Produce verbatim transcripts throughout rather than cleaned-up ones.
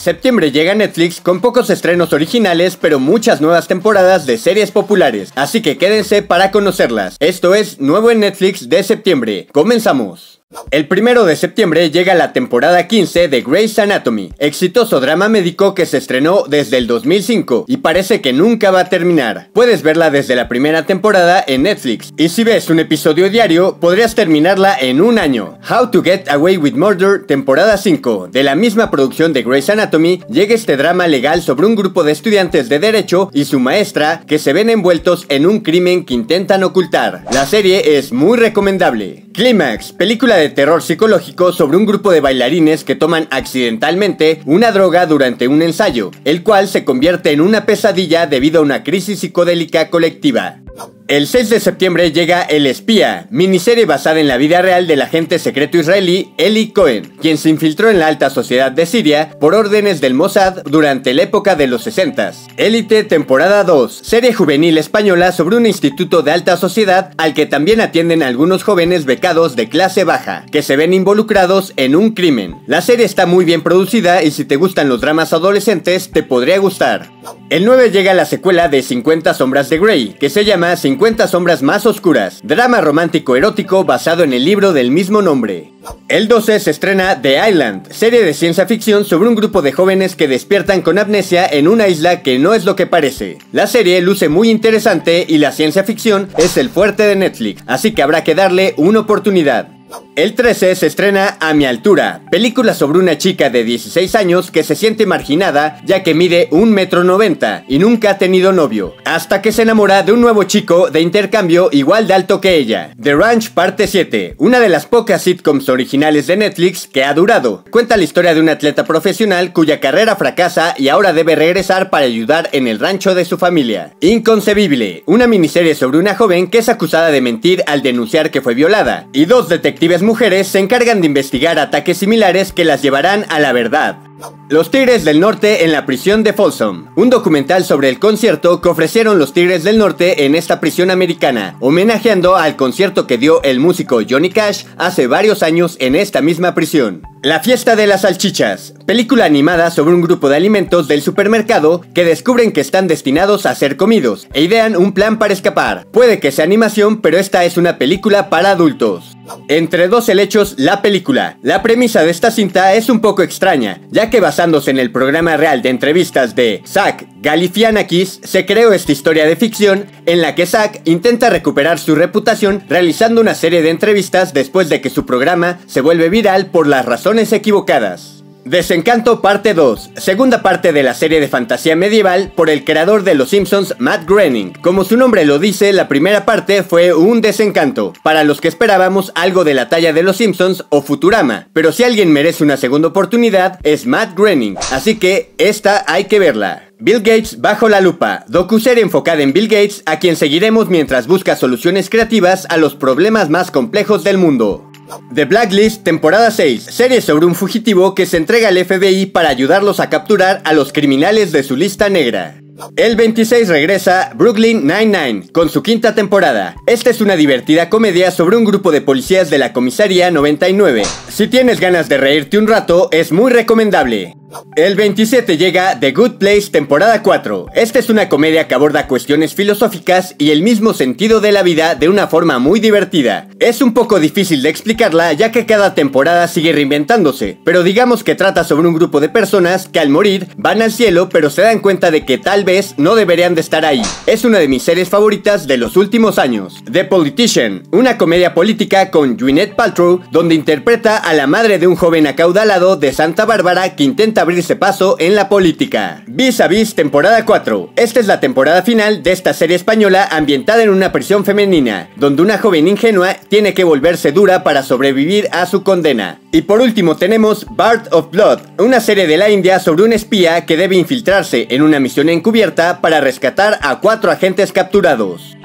Septiembre llega a Netflix con pocos estrenos originales, pero muchas nuevas temporadas de series populares, así que quédense para conocerlas. Esto es Nuevo en Netflix de septiembre. ¡Comenzamos! El primero de septiembre llega la temporada quince de Grey's Anatomy, exitoso drama médico que se estrenó desde el dos mil cinco y parece que nunca va a terminar. Puedes verla desde la primera temporada en Netflix, y si ves un episodio diario, podrías terminarla en un año. How to Get Away with Murder, temporada cinco, de la misma producción de Grey's Anatomy, llega este drama legal sobre un grupo de estudiantes de derecho y su maestra que se ven envueltos en un crimen que intentan ocultar. La serie es muy recomendable. Clímax, película de terror psicológico sobre un grupo de bailarines que toman accidentalmente una droga durante un ensayo, el cual se convierte en una pesadilla debido a una crisis psicodélica colectiva. El seis de septiembre llega El Espía, miniserie basada en la vida real del agente secreto israelí Eli Cohen, quien se infiltró en la alta sociedad de Siria por órdenes del Mossad durante la época de los sesentas. Élite, temporada dos, serie juvenil española sobre un instituto de alta sociedad al que también atienden algunos jóvenes becados de clase baja, que se ven involucrados en un crimen. La serie está muy bien producida y si te gustan los dramas adolescentes te podría gustar. El nueve llega la secuela de cincuenta sombras de Grey, que se llama cincuenta sombras más oscuras, drama romántico erótico basado en el libro del mismo nombre. El doce se estrena The Island, serie de ciencia ficción sobre un grupo de jóvenes que despiertan con amnesia en una isla que no es lo que parece. La serie luce muy interesante y la ciencia ficción es el fuerte de Netflix, así que habrá que darle una oportunidad. El trece se estrena A mi altura, película sobre una chica de dieciséis años que se siente marginada ya que mide un metro noventa y nunca ha tenido novio, hasta que se enamora de un nuevo chico de intercambio igual de alto que ella. The Ranch parte siete, una de las pocas sitcoms originales de Netflix que ha durado. Cuenta la historia de un atleta profesional cuya carrera fracasa y ahora debe regresar para ayudar en el rancho de su familia. Inconcebible, una miniserie sobre una joven que es acusada de mentir al denunciar que fue violada, y dos detectives mujeres se encargan de investigar ataques similares que las llevarán a la verdad. Los Tigres del Norte en la prisión de Folsom, un documental sobre el concierto que ofrecieron los Tigres del Norte en esta prisión americana, homenajeando al concierto que dio el músico Johnny Cash hace varios años en esta misma prisión. La fiesta de las salchichas, película animada sobre un grupo de alimentos del supermercado que descubren que están destinados a ser comidos e idean un plan para escapar. Puede que sea animación, pero esta es una película para adultos. Entre dos helechos, la película. La premisa de esta cinta es un poco extraña, ya que basándose en el programa real de entrevistas de Zach Galifianakis, se creó esta historia de ficción en la que Zach intenta recuperar su reputación realizando una serie de entrevistas después de que su programa se vuelve viral por las razones equivocadas. Desencanto parte dos, segunda parte de la serie de fantasía medieval por el creador de Los Simpsons, Matt Groening. Como su nombre lo dice, la primera parte fue un desencanto, para los que esperábamos algo de la talla de Los Simpsons o Futurama, pero si alguien merece una segunda oportunidad es Matt Groening, así que esta hay que verla. Bill Gates bajo la lupa, docuserie enfocada en Bill Gates, a quien seguiremos mientras busca soluciones creativas a los problemas más complejos del mundo. The Blacklist, temporada seis, serie sobre un fugitivo que se entrega al F B I para ayudarlos a capturar a los criminales de su lista negra. El veintiséis regresa Brooklyn Nine-Nine con su quinta temporada. Esta es una divertida comedia sobre un grupo de policías de la comisaría noventa y nueve. Si tienes ganas de reírte un rato, es muy recomendable. El veintisiete llega The Good Place, temporada cuatro. Esta es una comedia que aborda cuestiones filosóficas y el mismo sentido de la vida de una forma muy divertida. Es un poco difícil de explicarla ya que cada temporada sigue reinventándose, pero digamos que trata sobre un grupo de personas que al morir van al cielo pero se dan cuenta de que tal vez no deberían de estar ahí. Es una de mis series favoritas de los últimos años. The Politician, una comedia política con Gwyneth Paltrow donde interpreta a la madre de un joven acaudalado de Santa Bárbara que intenta abrirse paso en la política. Vis a Vis, temporada cuatro. Esta es la temporada final de esta serie española ambientada en una prisión femenina, donde una joven ingenua tiene que volverse dura para sobrevivir a su condena. Y por último tenemos Bard of Blood, una serie de la India sobre un espía que debe infiltrarse en una misión encubierta para rescatar a cuatro agentes capturados.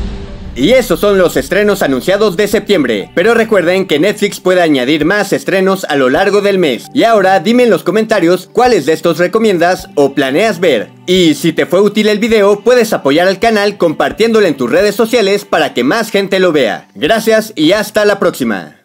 Y esos son los estrenos anunciados de septiembre, pero recuerden que Netflix puede añadir más estrenos a lo largo del mes. Y ahora dime en los comentarios cuáles de estos recomiendas o planeas ver. Y si te fue útil el video, puedes apoyar al canal compartiéndolo en tus redes sociales para que más gente lo vea. Gracias y hasta la próxima.